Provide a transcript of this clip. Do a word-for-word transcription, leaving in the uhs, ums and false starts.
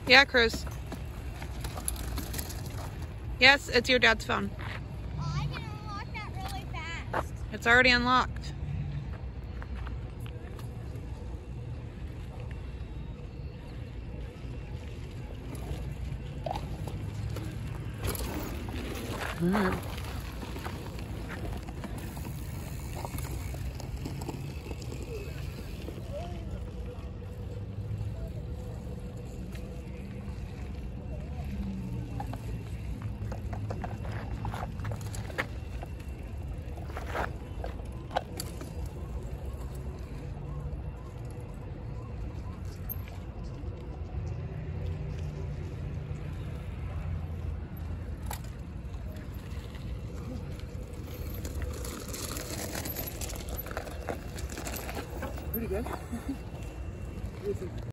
Yeah, Cruz. Yes, it's your dad's phone. Oh, I can unlock that really fast. It's already unlocked. Mm. Pretty good.